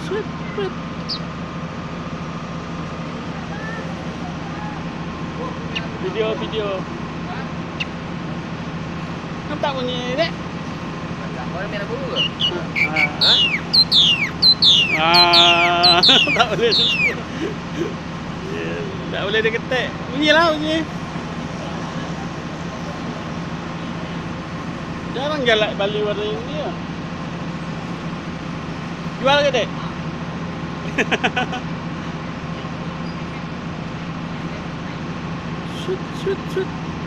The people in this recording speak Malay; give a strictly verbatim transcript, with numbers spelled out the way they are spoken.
Sweet, sweet. Video, video. Nampak bunyi dek? Warna merah biru ke? Ha. Ah, tak boleh. Tak boleh dia ketik. Bunyilah bunyi. Jarang galak Bali warna ini ya. Jual ke dek? Shoot, shoot, shoot.